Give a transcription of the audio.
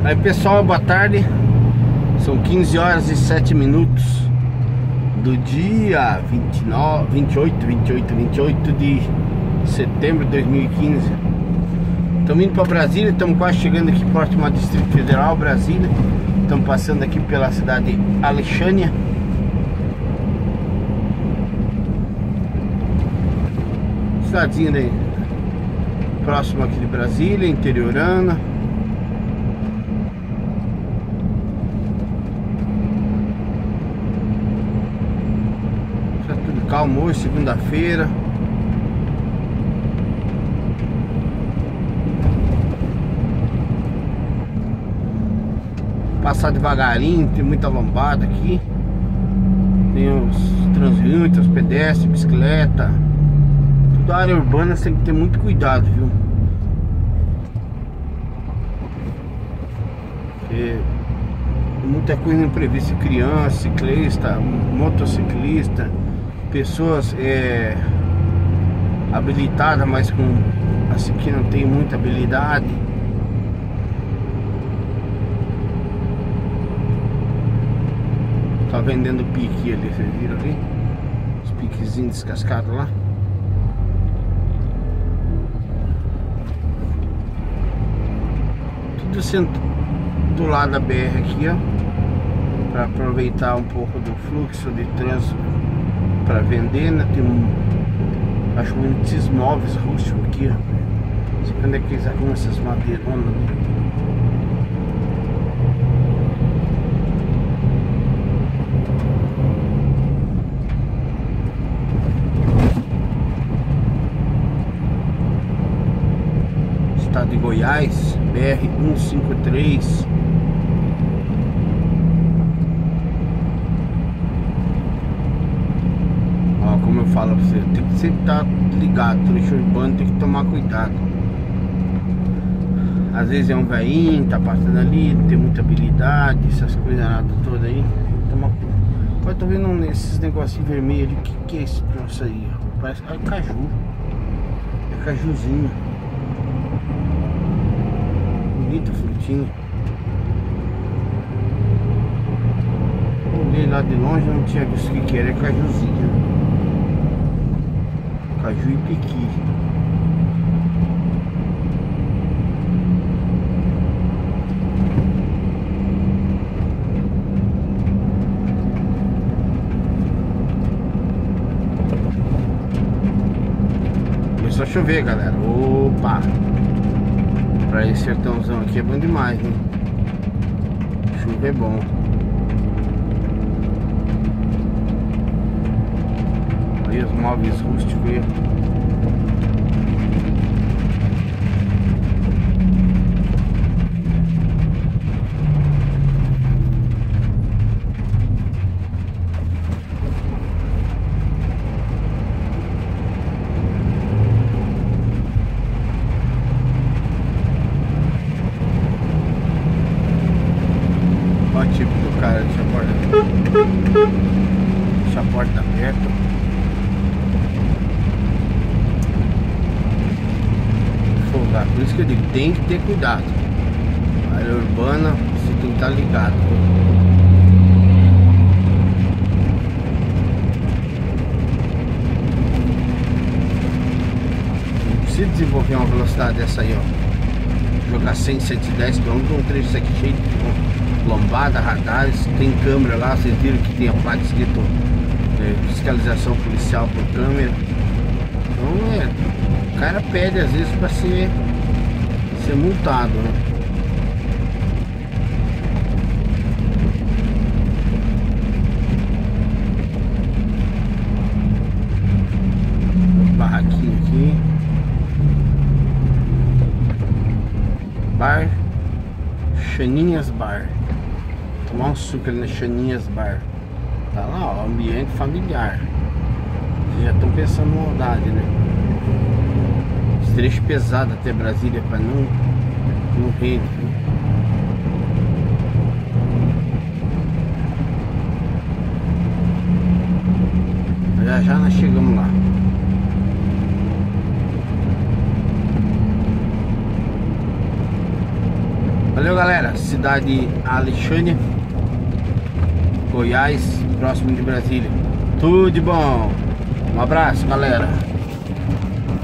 Aí pessoal, boa tarde. São 15 horas e 7 minutos do dia 28 de setembro de 2015. Estamos indo para Brasília, estamos quase chegando aqui próximo ao Distrito Federal, Brasília. Estamos passando aqui pela cidade de Alexânia. Cidadezinha daí, próximo aqui de Brasília, interiorana. Tá tudo calmo hoje, segunda-feira. Passar devagarinho, tem muita lombada aqui. Tem os transeuntes, os pedestres, bicicleta. Tudo área urbana, você tem que ter muito cuidado, viu? Porque muita coisa imprevista, criança, ciclista, motociclista, pessoas habilitadas, mas com assim que não tem muita habilidade. Tá vendendo pique ali, vocês viram ali? Os piquezinhos descascados lá. Tudo sendo do lado da BR aqui, ó, para aproveitar um pouco do fluxo de trânsito para vender, né? Tem acho muitos móveis rústicos aqui, ó. Não sei quando é que eles arrumam essas madeironas ali. Estado de Goiás, BR-153. Ó, como eu falo pra você, tem que sempre estar ligado, trecho urbano, tem que tomar cuidado. Às vezes é um velhinho, tá passando ali, não tem muita habilidade, essas coisas nada todas aí. Toma... Agora eu tô vendo esses negocinhos vermelhos ali, que é esse troço aí? Parece que é caju. É cajuzinho. Bonita frutinha. Olhei lá de longe, não tinha visto o que era, é cajuzinho. Caju e piqui. Começou a chover, galera. Opa! Pra esse sertãozão aqui é bom demais, hein? Chuva é bom. Aí os móveis rústicos aí. Tipo do cara, deixa a porta aberta. Folgar, por isso que eu digo, tem que ter cuidado. A área urbana, você tem que estar ligado. Não precisa desenvolver uma velocidade dessa aí, ó. Jogar 100, 110 km num trecho isso aqui cheio de lombada, radares, tem câmera lá, vocês viram que tem a placa escrito fiscalização policial por câmera. Então o cara pede às vezes para ser multado, né? Barraquinho aqui. Bar Chaninhas Bar. Tomar um suco ali na Chaninhas Bar. Tá lá, ó, ambiente familiar. Vocês já estão pensando na maldade, né? Esse trecho pesado até Brasília pra não rende, né? Já nós chegamos lá. Valeu, galera. Cidade Alexandria, Goiás, próximo de Brasília. Tudo de bom. Um abraço, galera.